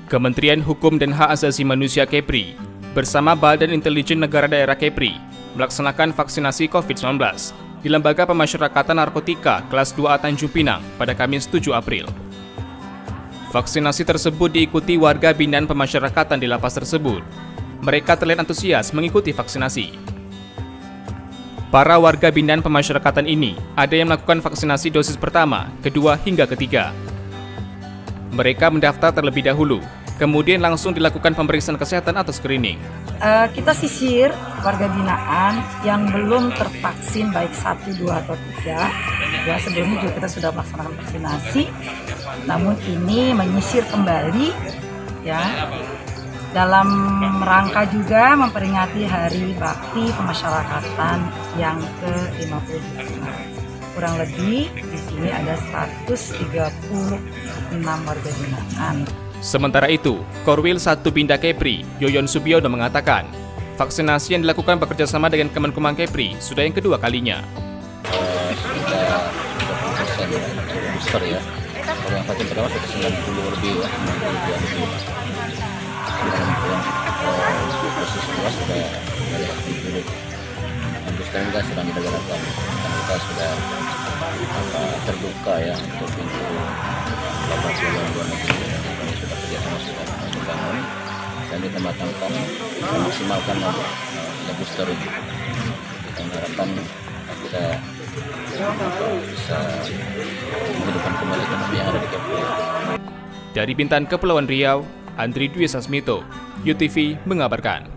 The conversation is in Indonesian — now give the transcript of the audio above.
Kementerian Hukum dan Hak Asasi Manusia Kepri bersama Badan Intelijen Negara Daerah Kepri melaksanakan vaksinasi COVID-19 di Lembaga Pemasyarakatan Narkotika kelas 2A Tanjung Pinang pada Kamis 7 April. Vaksinasi tersebut diikuti warga binaan pemasyarakatan di lapas tersebut. Mereka terlihat antusias mengikuti vaksinasi. Para warga binaan pemasyarakatan ini ada yang melakukan vaksinasi dosis pertama, kedua, hingga ketiga. Mereka mendaftar terlebih dahulu, kemudian langsung dilakukan pemeriksaan kesehatan atau screening. Kita sisir warga binaan yang belum tervaksin baik 1, 2, atau 3. Ya, sebelumnya juga kita sudah melaksanakan vaksinasi, namun ini menyisir kembali ya dalam rangka juga memperingati Hari Bakti Pemasyarakatan yang ke-50. Kurang lebih di sini ada 136 warga binaan. Sementara itu, Korwil 1 Binda Kepri, Yoyon Subiono mengatakan, vaksinasi yang dilakukan bekerjasama dengan Kemenkumham Kepri sudah yang kedua kalinya. Sudah 30% booster ya. Kalau yang vaksin pertama sudah 90 lebih ya, 92 lebih. Kemudian dosis kedua sudah dari 10 lebih. Booster juga sedang dilakukan. Kita sudah terbuka ya untuk pintu laboratorium luar negeri. Kami sudah kerjasama sudah dibangun dan kita matangkan dan maksimalkan ya booster itu. Kita mengharapkan kita bisa menghidupkan kembali ekonomi yang ada di Kepri. Dari Bintan, Kepulauan Riau, Andri Dwi Sasmito, UTV mengabarkan.